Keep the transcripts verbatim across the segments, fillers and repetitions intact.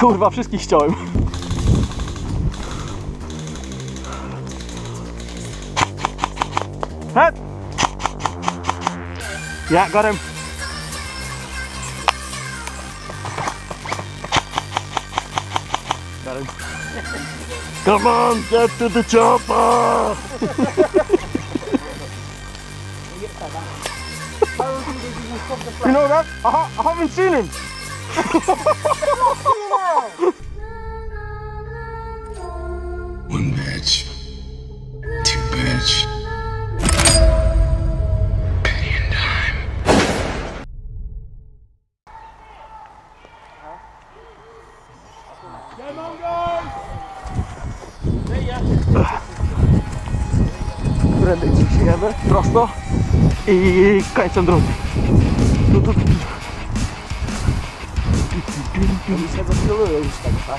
Kurwa, wszystkich ściąłem. Head! Yeah, got him. Got him. Come on, get to the chopper! You know that? I, ha I haven't seen him. One badge, two badge, penny and dime. Come on, guys! Prędzej ciśniemy prosto i końcem drogi. Tu, tu, tu, tu. Oni się zafilują już tak, tak?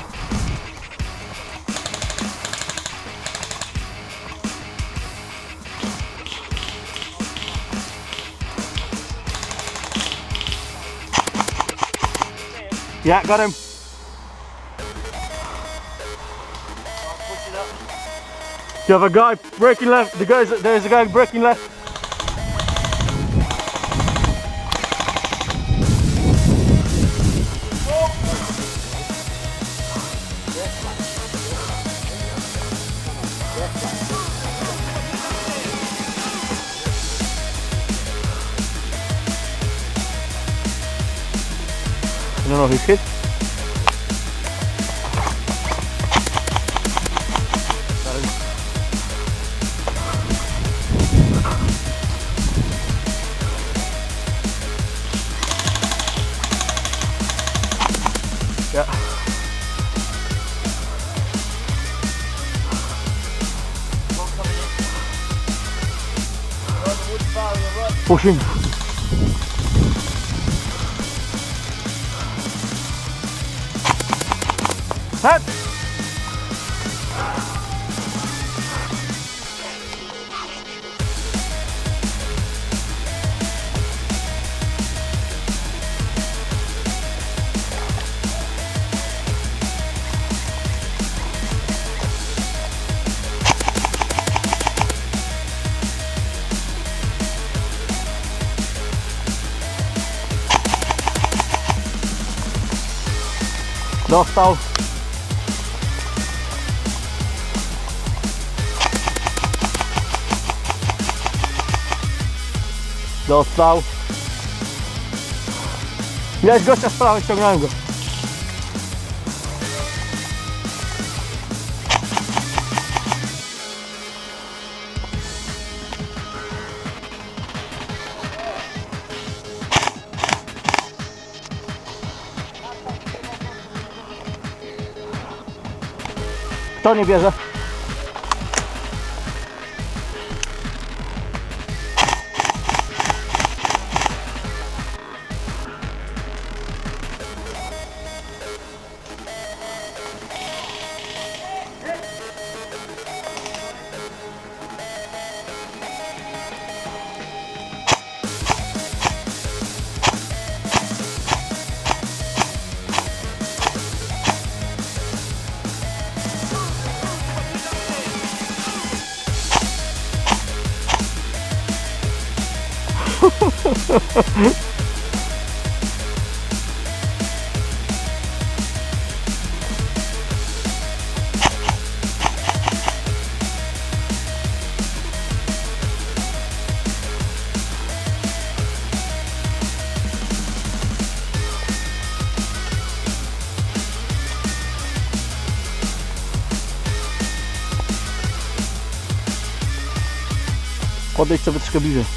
Yeah, got him. You have a guy breaking left. The guys, there's a guy breaking left. I don't know if he's hit. Yeah. Pushing. Head. Dostał. Dostał. Miałeś gościa z prawej, ściągnąłem go. Kto nie bierze? Podejdź sobie troszkę bliżej.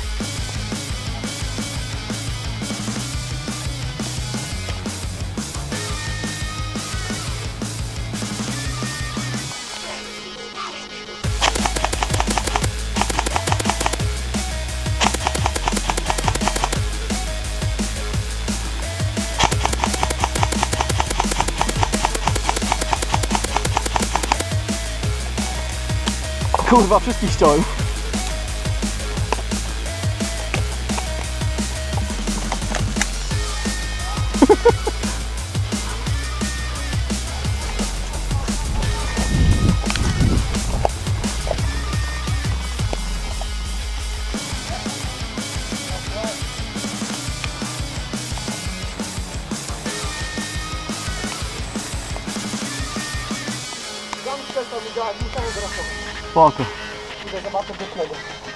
Kurwa, wszystkich ściąłem. Tam chcę to widziałeś, muszę wyrachować. Spoko. Idę zobaczyć do tego.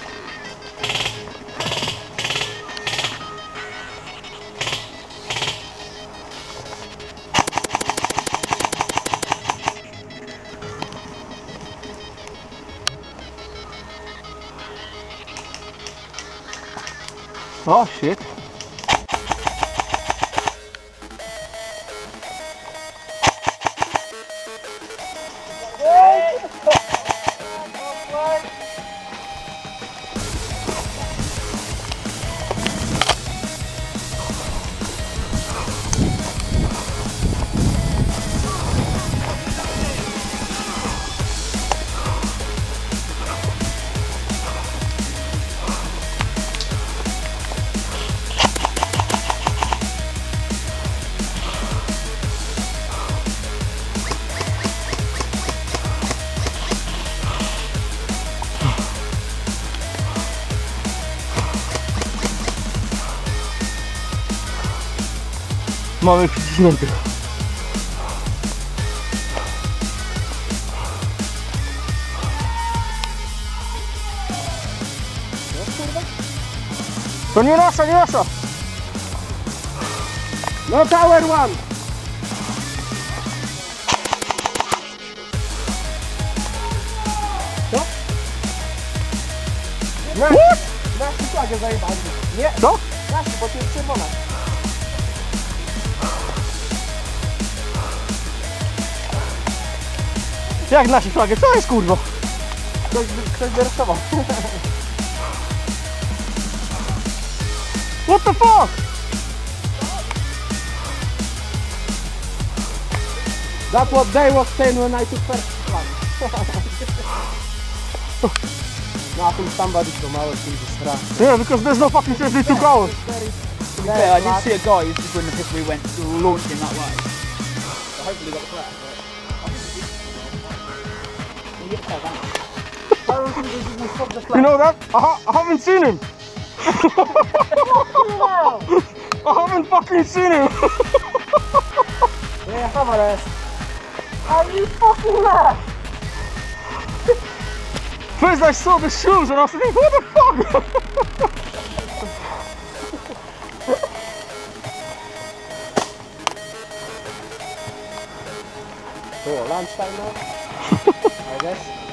Oh shit. Mamy przyciśnięty. To nie nasza, nie nasza. No tower one! Co? Na, nasi flagę zajebali. Nie, Co? nasi, bo to jest czerwona. Jak nasi flagę? Co jest kurwa? Ktoś, ktoś wyrysował. What the fuck? That's what they was saying when I took first flag. No I think somebody from our team just ran. Yeah, because there's no fucking chance they took ours. Yeah, I did see a guy who's just when the pistol went launching that way. So hopefully got the flag. You know that? I, ha I haven't seen him. I haven't fucking seen him. Yeah, cover. Are you fucking mad? First I saw the shoes and I was thinking, what the fuck? So lunchtime now, I guess.